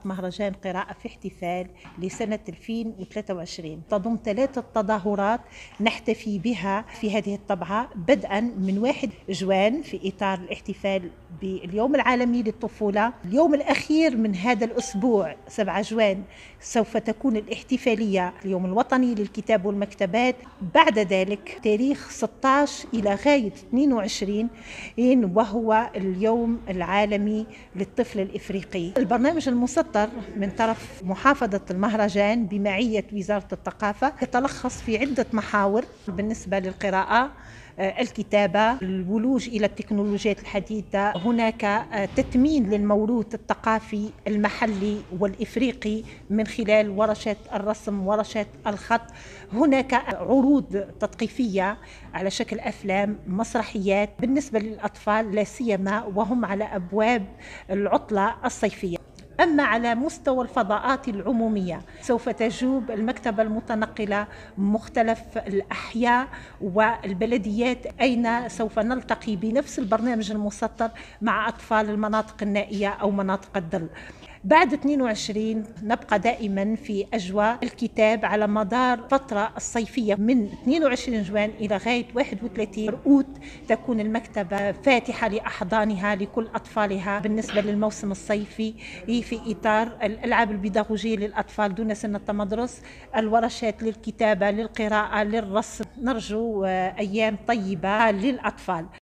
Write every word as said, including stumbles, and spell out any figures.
مهرجان قراءة في احتفال لسنة ألفين وثلاثة وعشرين تضم ثلاثة تظاهرات نحتفي بها في هذه الطبعة، بدءا من واحد جوان في إطار الاحتفال باليوم العالمي للطفولة. اليوم الأخير من هذا الأسبوع سبعة جوان سوف تكون الاحتفالية اليوم الوطني للكتاب والمكتبات. بعد ذلك تاريخ ستة عشر إلى غاية اثنين وعشرين وهو اليوم العالمي للطفل الإفريقي. البرنامج المسطر من طرف محافظة المهرجان بمعية وزارة الثقافة يتلخص في عدة محاور بالنسبة للقراءة، الكتابة، الولوج إلى التكنولوجيات الحديثة. هناك تثمين للموروث الثقافي المحلي والإفريقي من خلال ورشات الرسم، ورشات الخط. هناك عروض تثقيفية على شكل أفلام، مسرحيات بالنسبة للأطفال لا سيما وهم على أبواب العطلة الصيفية. أما على مستوى الفضاءات العمومية سوف تجوب المكتبة المتنقلة مختلف الأحياء والبلديات، أين سوف نلتقي بنفس البرنامج المسطر مع أطفال المناطق النائية أو مناطق الظل. بعد اثنين وعشرين نبقى دائما في أجواء الكتاب على مدار فترة الصيفية من اثنين وعشرين جوان إلى غاية واحد وثلاثين أوت. تكون المكتبة فاتحة لأحضانها لكل أطفالها بالنسبة للموسم الصيفي في إطار الألعاب البيداغوجية للأطفال دون سن التمدرس، الورشات للكتابة، للقراءة، للرسم. نرجو أيام طيبة للأطفال.